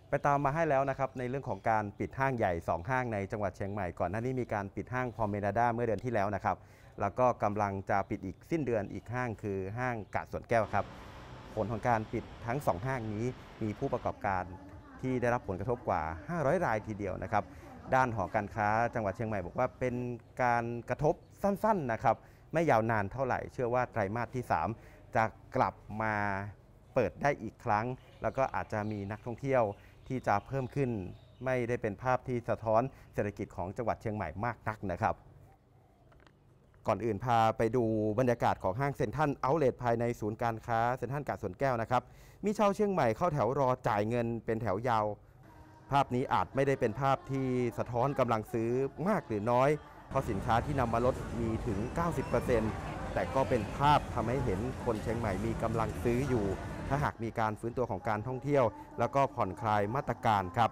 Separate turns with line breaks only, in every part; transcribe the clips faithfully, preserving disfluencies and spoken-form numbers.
ไปตามมาให้แล้วนะครับในเรื่องของการปิดห้างใหญ่สองห้างในจังหวัดเชียงใหม่ก่อนหน้านี้มีการปิดห้างพอเมนาดาเมื่อเดือนที่แล้วนะครับแล้วก็กำลังจะปิดอีกสิ้นเดือนอีกห้างคือห้างกาดสวนแก้วครับผลของการปิดทั้งสองห้างนี้มีผู้ประกอบการที่ได้รับผลกระทบกว่าห้าร้อยรายทีเดียวนะครับด้านหอการค้าจังหวัดเชียงใหม่บอกว่าเป็นการกระทบสั้นๆนะครับไม่ยาวนานเท่าไหร่เชื่อว่าไตรมาสที่สามจะกลับมาเปิดได้อีกครั้งแล้วก็อาจจะมีนักท่องเที่ยวที่จะเพิ่มขึ้นไม่ได้เป็นภาพที่สะท้อนเศรษฐกิจของจังหวัดเชียงใหม่มากนักนะครับก่อนอื่นพาไปดูบรรยากาศของห้างเซ็นทรัลเอาท์เลทภายในศูนย์การค้าเซ็นทรัลกาดสวนแก้วนะครับมีชาวเชียงใหม่เข้าแถวรอจ่ายเงินเป็นแถวยาวภาพนี้อาจไม่ได้เป็นภาพที่สะท้อนกำลังซื้อมากหรือน้อยเพราะสินค้าที่นำมาลดมีถึง เก้าสิบเปอร์เซ็นต์ แต่ก็เป็นภาพทำให้เห็นคนเชียงใหม่มีกำลังซื้ออยู่ถ้าหากมีการฟื้นตัวของการท่องเที่ยวแล้วก็ผ่อนคลายมาตรการครับ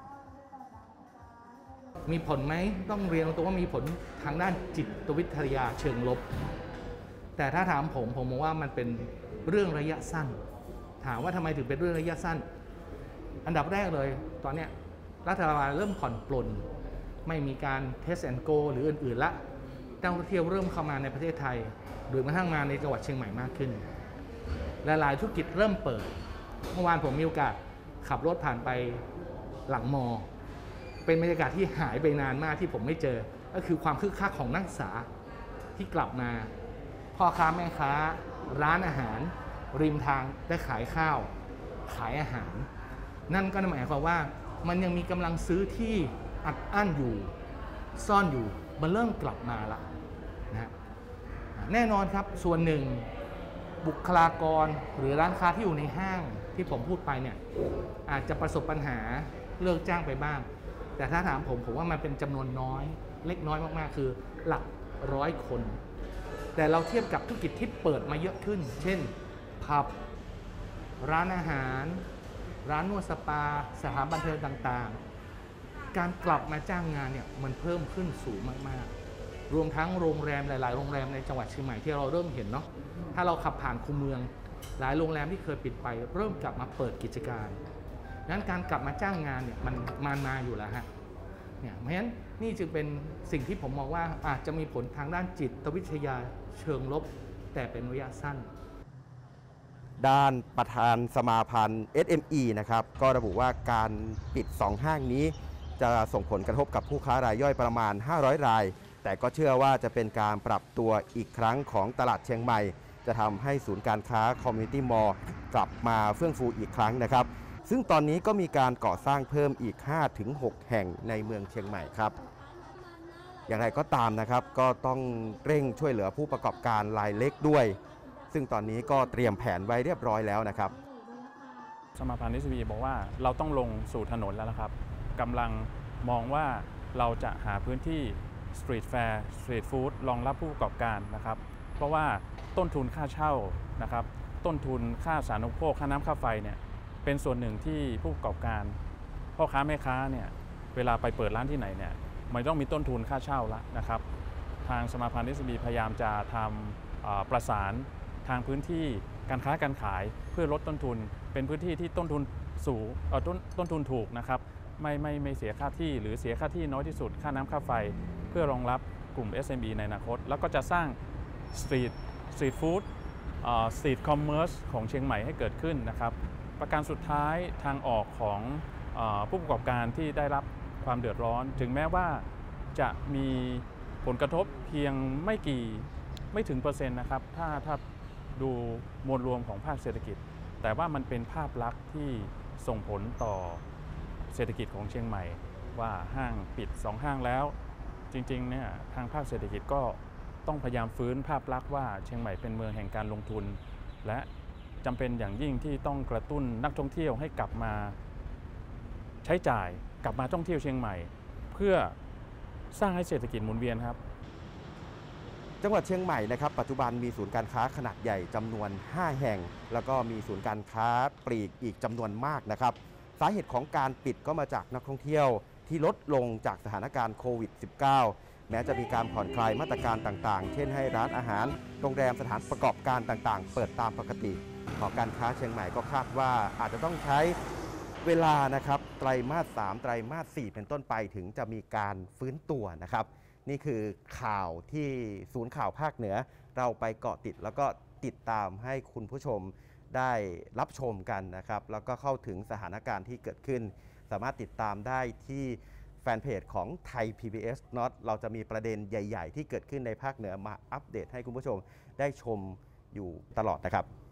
มีผลไหมต้องเรียนตรงว่ามีผลทางด้านจิตวิทยาเชิงลบแต่ถ้าถามผมผมมองว่ามันเป็นเรื่องระยะสั้นถามว่าทำไมถึงเป็นเรื่องระยะสั้นอันดับแรกเลยตอนนี้รัฐบาลเริ่มผ่อนปลนไม่มีการ Test and Go หรืออื่นๆละนักท่องเที่ยวเริ่มเข้ามาในประเทศไทยโดยกระทั่งมาในจังหวัดเชียงใหม่มากขึ้นและหลายธุรกิจเริ่มเปิดเมื่อวานผมมีโอกาสขับรถผ่านไปหลังมอเป็นบรรยากาศที่หายไปนานมากที่ผมไม่เจอก็คือความคึกคักของนักศึกษาที่กลับมาพ่อค้าแม่ค้าร้านอาหารริมทางได้ขายข้าวขายอาหารนั่นก็หมายความว่ามันยังมีกำลังซื้อที่อัดอั้นอยู่ซ่อนอยู่มันเริ่มกลับมาละนะแน่นอนครับส่วนหนึ่งบุคลากรหรือร้านค้าที่อยู่ในห้างที่ผมพูดไปเนี่ยอาจจะประสบปัญหาเลิกจ้างไปบ้างแต่ถ้าถามผมผมว่ามันเป็นจำนวนน้อยเล็กน้อยมากๆคือหลักร้อยคนแต่เราเทียบกับธุรกิจที่เปิดมาเยอะขึ้นเช่นผับร้านอาหารร้านนวดสปาสถานบันเทิงต่างๆการกลับมาจ้างงานเนี่ยมันเพิ่มขึ้นสูงมากๆรวมทั้งโรงแรมหลายๆโรงแรมในจังหวัดเชียงใหม่ที่เราเริ่มเห็นเนาะถ้าเราขับผ่านคูเมืองหลายโรงแรมที่เคยปิดไปเริ่มกลับมาเปิดกิจการงั้นการกลับมาจ้างงานเนี่ยมันมามาอยู่แล้วฮะเนี่ยเพราะฉะนั้นนี่จึงเป็นสิ่งที่ผมมองว่าอาจจะมีผลทางด้านจิตวิทยาเชิงลบแต่เป็นระยะสั้น
ด้านประธานสมาพันธ์ เอส เอ็ม อี นะครับก็ระบุว่าการปิดสองห้างนี้จะส่งผลกระทบกับผู้ค้ารายย่อยประมาณห้าร้อยรายแต่ก็เชื่อว่าจะเป็นการปรับตัวอีกครั้งของตลาดเชียงใหม่จะทำให้ศูนย์การค้าคอมมูนิตี้มอลล์กลับมาเฟื่องฟูอีกครั้งนะครับซึ่งตอนนี้ก็มีการก่อสร้างเพิ่มอีก ห้าถึงหก แห่งในเมืองเชียงใหม่ครับอย่างไรก็ตามนะครับก็ต้องเร่งช่วยเหลือผู้ประกอบการรายเล็กด้วยซึ่งตอนนี้ก็เตรียมแผนไว้เรียบร้อยแล้วนะครับ
สมาพันธ์ เอส บี บอกว่าเราต้องลงสู่ถนนแล้วนะครับกำลังมองว่าเราจะหาพื้นที่สตรีทแฟร์สตรีทฟู้ดรองรับผู้ประกอบการนะครับเพราะว่าต้นทุนค่าเช่านะครับต้นทุนค่าสาธารณูปโภคค่าน้ำค่าไฟเนี่ยเป็นส่วนหนึ่งที่ผู้ประกอบการพ่อค้าแม่ค้าเนี่ยเวลาไปเปิดร้านที่ไหนเนี่ยมันต้องมีต้นทุนค่าเช่าละนะครับทางสมาพันธ์ เอส บี พยายามจะทำประสานทางพื้นที่การค้าการขายเพื่อลดต้นทุนเป็นพื้นที่ที่ต้นทุนสูงต้นต้นทุนถูกนะครับไม่ไม่ไม่เสียค่าที่หรือเสียค่าที่น้อยที่สุดค่าน้ำค่าไฟเพื่อรองรับกลุ่ม เอส เอ็ม อี ในอนาคตแล้วก็จะสร้างสตรีทสตรีทฟู้ดสตรีทคอมเมอร์สของเชียงใหม่ให้เกิดขึ้นนะครับประการสุดท้ายทางออกของผู้ประกอบการที่ได้รับความเดือดร้อนถึงแม้ว่าจะมีผลกระทบเพียงไม่กี่ไม่ถึงเปอร์เซ็นต์นะครับถ้าถ้าดูมวลรวมของภาคเศรษฐกิจแต่ว่ามันเป็นภาพลักษณ์ที่ส่งผลต่อเศรษฐกิจของเชียงใหม่ว่าห้างปิดสองห้างแล้วจริงๆเนี่ยทางภาคเศรษฐกิจก็ต้องพยายามฟื้นภาพลักษณ์ว่าเชียงใหม่เป็นเมืองแห่งการลงทุนและจำเป็นอย่างยิ่งที่ต้องกระตุ้นนักท่องเที่ยวให้กลับมาใช้จ่ายกลับมาท่องเที่ยวเชียงใหม่เพื่อสร้างให้เศรษฐกิจหมุนเวียนครับ
จังหวัดเชียงใหม่นะครับปัจจุบันมีศูนย์การค้าขนาดใหญ่จำนวนห้าแห่งแล้วก็มีศูนย์การค้าปลีกอีกจำนวนมากนะครับสาเหตุของการปิดก็มาจากนักท่องเที่ยวที่ลดลงจากสถานการณ์โควิด สิบเก้า แม้จะมีการผ่อนคลายมาตรการต่างๆเช่นให้ร้านอาหารโรงแรมสถานประกอบการต่างๆเปิดตามปกติหอการค้าเชียงใหม่ก็คาดว่าอาจจะต้องใช้เวลานะครับไตรมาสสามไตรมาสสี่เป็นต้นไปถึงจะมีการฟื้นตัวนะครับนี่คือข่าวที่ศูนย์ข่าวภาคเหนือเราไปเกาะติดแล้วก็ติดตามให้คุณผู้ชมได้รับชมกันนะครับแล้วก็เข้าถึงสถานการณ์ที่เกิดขึ้นสามารถติดตามได้ที่แฟนเพจของไทย พี บี เอส Not เราจะมีประเด็นใหญ่ๆที่เกิดขึ้นในภาคเหนือมาอัปเดตให้คุณผู้ชมได้ชมอยู่ตลอดนะครับ